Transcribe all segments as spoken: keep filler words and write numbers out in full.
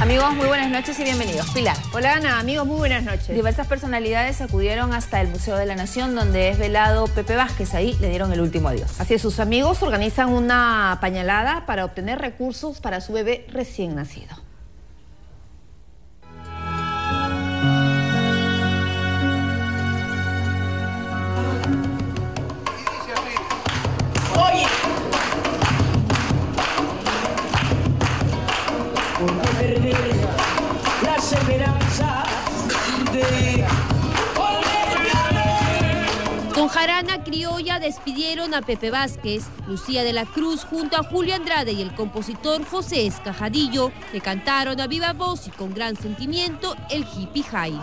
Amigos, muy buenas noches y bienvenidos. Pilar. Hola Ana, amigos, muy buenas noches. Diversas personalidades acudieron hasta el Museo de la Nación, donde es velado Pepe Vázquez. Ahí le dieron el último adiós. Así es, sus amigos organizan una pañalada para obtener recursos para su bebé recién nacido. Oye, ¿por qué perder las esperanzas de Con jarana criolla despidieron a Pepe Vázquez, Lucía de la Cruz junto a Julio Andrade y el compositor José Escajadillo, que cantaron a viva voz y con gran sentimiento el Hippie High.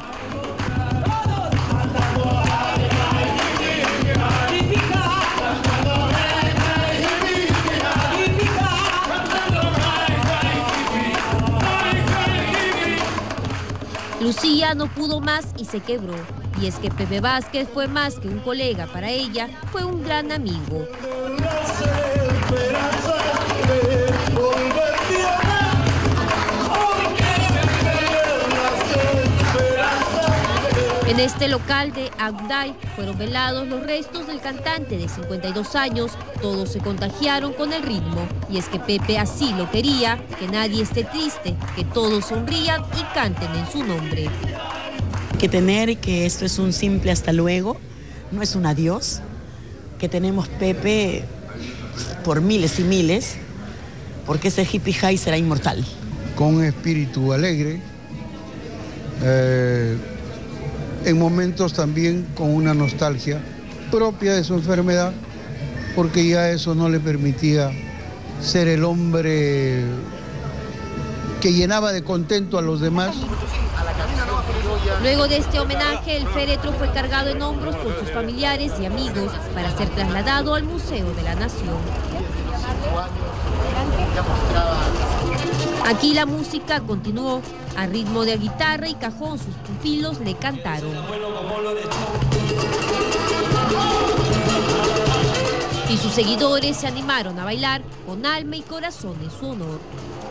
Lucía no pudo más y se quebró. Y es que Pepe Vázquez fue más que un colega para ella, fue un gran amigo. En este local de Agday fueron velados los restos del cantante de cincuenta y dos años. Todos se contagiaron con el ritmo. Y es que Pepe así lo quería, que nadie esté triste, que todos sonrían y canten en su nombre. Que tener que esto es un simple hasta luego, no es un adiós, que tenemos Pepe por miles y miles, porque ese Hippie High será inmortal. Con un espíritu alegre, eh, en momentos también con una nostalgia propia de su enfermedad, porque ya eso no le permitía ser el hombre que llenaba de contento a los demás. Luego de este homenaje, el féretro fue cargado en hombros por sus familiares y amigos para ser trasladado al Museo de la Nación. Aquí la música continuó. A ritmo de guitarra y cajón, sus pupilos le cantaron. Y sus seguidores se animaron a bailar con alma y corazón en su honor.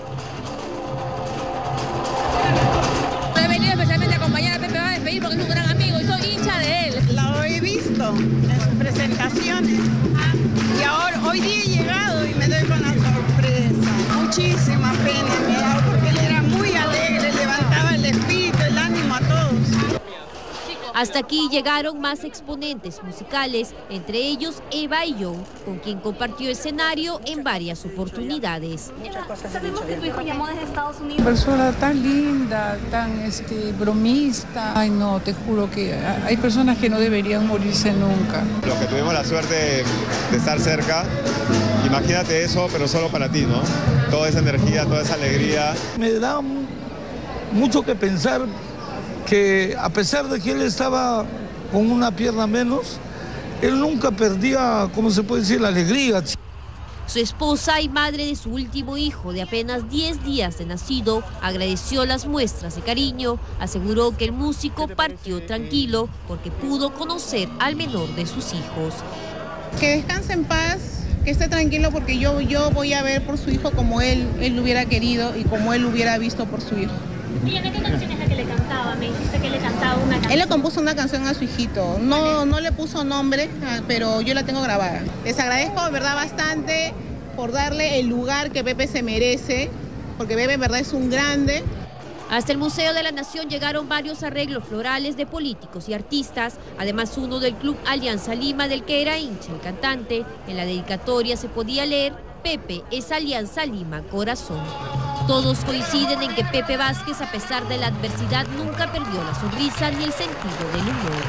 He venido especialmente a acompañar a Pepe Vázquez porque es un gran amigo y soy hincha de él. La he visto en sus presentaciones y ahora hoy día he llegado y me doy con la sorpresa. Muchísima pena me ha dado porque él era muy alegre, levantaba el espíritu, el ánimo a todos. Hasta aquí llegaron más exponentes musicales, entre ellos Eva y John, con quien compartió escenario en varias oportunidades. Sabemos que tu hijo llamó desde Estados Unidos. Persona tan linda, tan este, bromista. Ay no, te juro que hay personas que no deberían morirse nunca. Los que tuvimos la suerte de estar cerca, imagínate eso, pero solo para ti, ¿no? Toda esa energía, toda esa alegría. Me da mucho que pensar que a pesar de que él estaba con una pierna menos, él nunca perdía, ¿cómo se puede decir?, la alegría. Su esposa y madre de su último hijo, de apenas diez días de nacido, agradeció las muestras de cariño, aseguró que el músico partió tranquilo porque pudo conocer al menor de sus hijos. Que descanse en paz, que esté tranquilo porque yo, yo voy a ver por su hijo como él, él lo hubiera querido y como él lo hubiera visto por su hijo. ¿Y en qué canción es la que le cantaba? Me dijiste que le cantaba una canción. Él le compuso una canción a su hijito. No, no le puso nombre, pero yo la tengo grabada. Les agradezco, de verdad, bastante por darle el lugar que Pepe se merece, porque Pepe, en verdad, es un grande. Hasta el Museo de la Nación llegaron varios arreglos florales de políticos y artistas, además uno del Club Alianza Lima, del que era hincha el cantante. En la dedicatoria se podía leer: Pepe es Alianza Lima, corazón. Todos coinciden en que Pepe Vázquez, a pesar de la adversidad, nunca perdió la sonrisa ni el sentido del humor.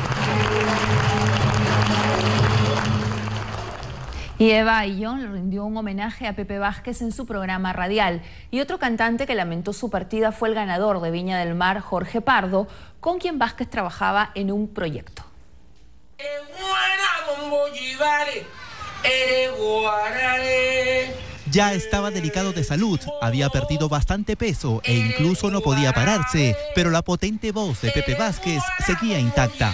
Y Eva y John le rindió un homenaje a Pepe Vázquez en su programa radial. Y otro cantante que lamentó su partida fue el ganador de Viña del Mar, Jorge Pardo, con quien Vázquez trabajaba en un proyecto. Ya estaba delicado de salud, había perdido bastante peso e incluso no podía pararse, pero la potente voz de Pepe Vázquez seguía intacta.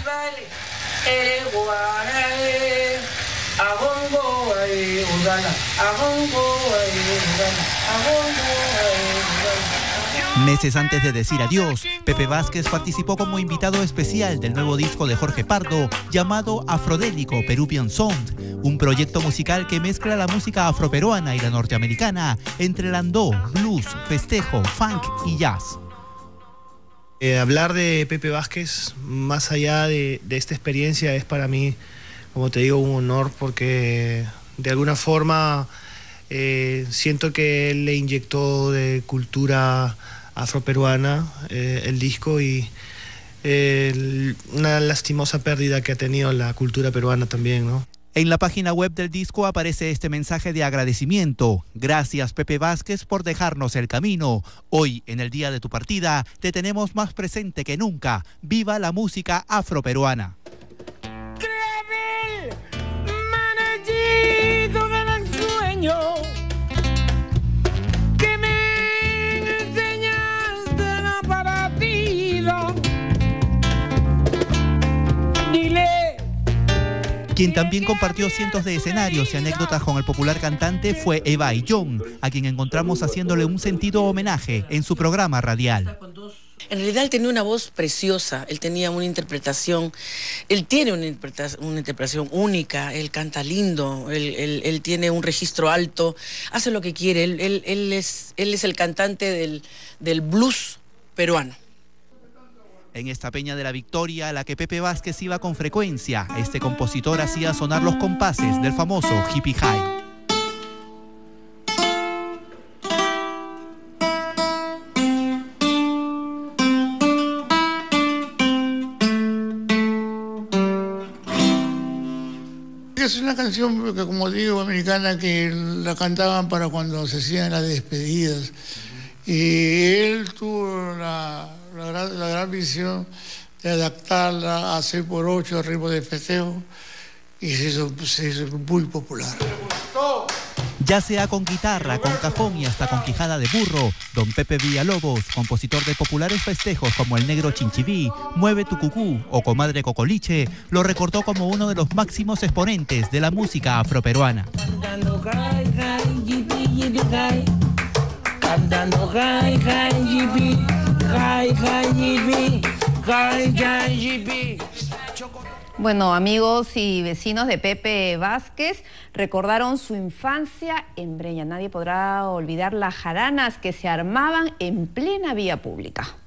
Meses antes de decir adiós, Pepe Vázquez participó como invitado especial del nuevo disco de Jorge Pardo llamado Afrodélico Peruvian Sound, un proyecto musical que mezcla la música afroperuana y la norteamericana entre landó, blues, festejo, funk y jazz. Eh, hablar de Pepe Vázquez, más allá de, de esta experiencia, es para mí, como te digo, un honor porque de alguna forma eh, siento que él le inyectó de cultura afroperuana eh, el disco y eh, una lastimosa pérdida que ha tenido la cultura peruana también, ¿no? En la página web del disco aparece este mensaje de agradecimiento. Gracias, Pepe Vázquez, por dejarnos el camino. Hoy, en el día de tu partida, te tenemos más presente que nunca. ¡Viva la música afroperuana! Créeme, manallito del sueño, que me enseñaste la partida. Dile. Quien también compartió cientos de escenarios y anécdotas con el popular cantante fue Eva Ayllón, a quien encontramos haciéndole un sentido homenaje en su programa radial. En realidad él tenía una voz preciosa, él tenía una interpretación, él tiene una interpretación, una interpretación única, él canta lindo, él, él, él tiene un registro alto, hace lo que quiere, él, él, él, es, él es el cantante del, del blues peruano. En esta Peña de la Victoria, a la que Pepe Vázquez iba con frecuencia, este compositor hacía sonar los compases del famoso Hippie High. Es una canción que, como digo, americana, que la cantaban para cuando se hacían las despedidas. Y él tuvo la, la, gran, la gran visión de adaptarla a seis por ocho, ritmo de festejo, y se hizo, se hizo muy popular. Ya sea con guitarra, con cajón y hasta con quijada de burro, don Pepe Villalobos, compositor de populares festejos como El Negro Chinchiví, Mueve tu Cucú o Comadre Cocoliche, lo recordó como uno de los máximos exponentes de la música afroperuana. Cantando hi, hi, yipi, hi, hi, yipi, hi, hi, yipi. Bueno, amigos y vecinos de Pepe Vázquez recordaron su infancia en Breña. Nadie podrá olvidar las jaranas que se armaban en plena vía pública.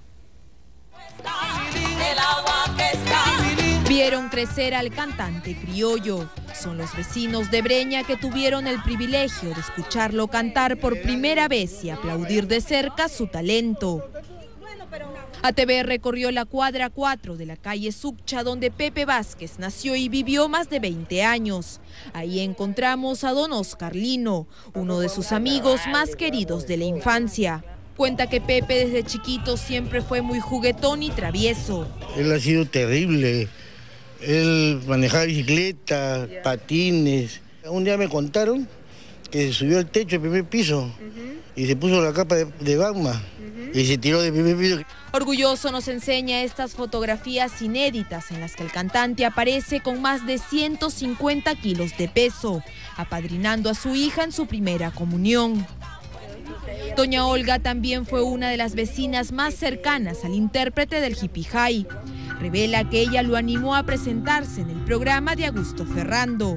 Vieron crecer al cantante criollo. Son los vecinos de Breña que tuvieron el privilegio de escucharlo cantar por primera vez y aplaudir de cerca su talento. A T V recorrió la cuadra cuatro de la calle Succha, donde Pepe Vázquez nació y vivió más de veinte años. Ahí encontramos a don Oscar Lino, uno de sus amigos más queridos de la infancia. Cuenta que Pepe desde chiquito siempre fue muy juguetón y travieso. Él ha sido terrible. Él manejaba bicicleta, patines. Un día me contaron que se subió al techo del primer piso uh-huh. y se puso la capa de, de Bagma uh-huh. y se tiró del primer piso. Orgulloso nos enseña estas fotografías inéditas en las que el cantante aparece con más de ciento cincuenta kilos de peso, apadrinando a su hija en su primera comunión. Doña Olga también fue una de las vecinas más cercanas al intérprete del Hippie High. Revela que ella lo animó a presentarse en el programa de Augusto Ferrando.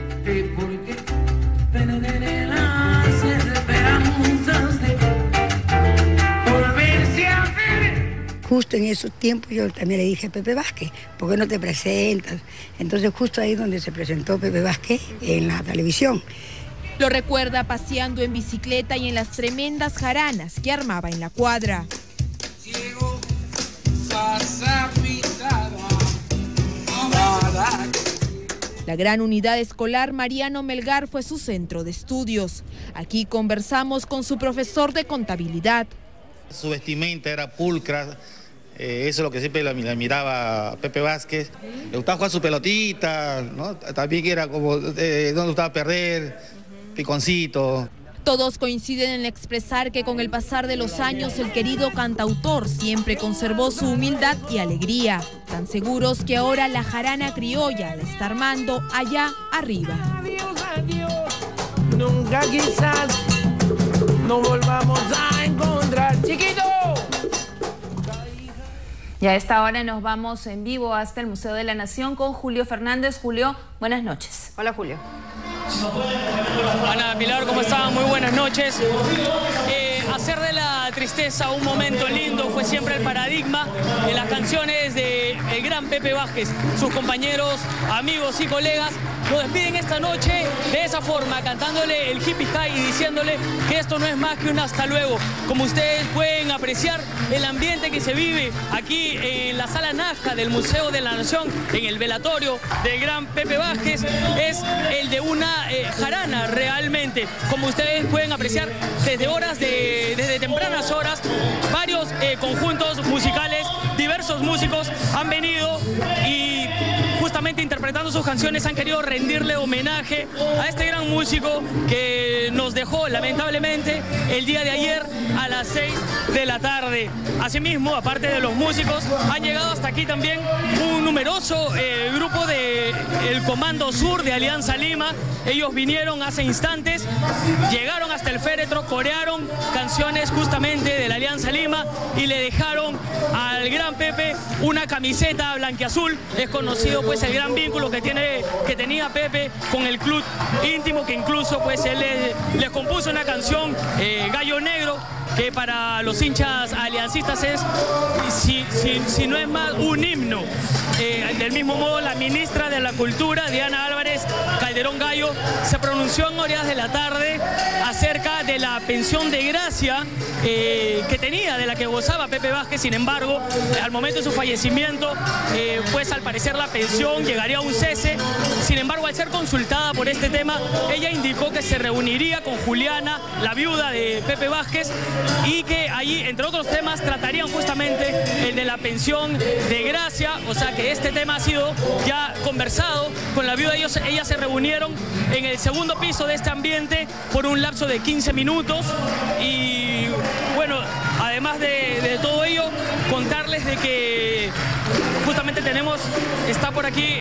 Justo en esos tiempos yo también le dije a Pepe Vázquez, ¿por qué no te presentas? Entonces justo ahí donde se presentó Pepe Vázquez en la televisión. Lo recuerda paseando en bicicleta y en las tremendas jaranas que armaba en la cuadra. La gran unidad escolar Mariano Melgar fue su centro de estudios. Aquí conversamos con su profesor de contabilidad. Su vestimenta era pulcra, eh, eso es lo que siempre la, la miraba a Pepe Vázquez. Le gustaba jugar su pelotita, ¿no? También era como, eh, no le gustaba perder, piconcito. Todos coinciden en expresar que con el pasar de los años el querido cantautor siempre conservó su humildad y alegría, tan seguros que ahora la jarana criolla la está armando allá arriba. Adiós, adiós. Nunca quizás nos volvamos a encontrar, chiquito. Y a esta hora nos vamos en vivo hasta el Museo de la Nación con Julio Fernández. Julio, buenas noches. Hola, Julio. Ana, Pilar, ¿cómo están? Muy buenas noches. Eh, hacer de la tristeza un momento lindo fue siempre el paradigma de las canciones del gran Pepe Vázquez. Sus compañeros, amigos y colegas lo despiden esta noche de esa forma, cantándole el Hippie High y diciéndole que esto no es más que un hasta luego. Como ustedes pueden apreciar, el ambiente que se vive aquí en la Sala Nazca del Museo de la Nación, en el velatorio del gran Pepe Vázquez, es el de una eh, jarana realmente. Como ustedes pueden apreciar, desde horas de, desde tempranas horas, varios eh, conjuntos musicales, diversos músicos han venido y justamente interpretando sus canciones han querido rendirle homenaje a este gran músico que nos dejó lamentablemente el día de ayer a las seis de la tarde. Asimismo, aparte de los músicos, han llegado hasta aquí también un numeroso eh, grupo del Comando Sur de Alianza Lima. Ellos vinieron hace instantes, llegaron hasta el féretro, corearon canciones justamente de la Alianza Lima y le dejaron al gran Pepe una camiseta blanquiazul. Es conocido pues el gran vínculo que tiene que tenía Pepe con el club íntimo, que incluso pues él les, les compuso una canción, eh, Gallo Negro, que para los hinchas aliancistas es, si, si, si no es más, un himno. Eh, del mismo modo, la ministra de la Cultura, Diana Álvarez Calderón Gallo, se pronunció en horas de la tarde acerca de la pensión de gracia eh, que tenía, de la que gozaba Pepe Vázquez. Sin embargo, al momento de su fallecimiento, eh, pues al parecer la pensión llegaría a un cese. Sin embargo, al ser consultada por este tema, ella indicó que se reuniría con Juliana, la viuda de Pepe Vázquez, y que allí, entre otros temas, tratarían justamente el de la pensión de gracia. O sea que este tema ha sido ya conversado con la viuda. Ellos, ellas se reunieron en el segundo piso de este ambiente por un lapso de quince minutos. Y bueno, además de, de todo ello, contarles de que justamente tenemos, está por aquí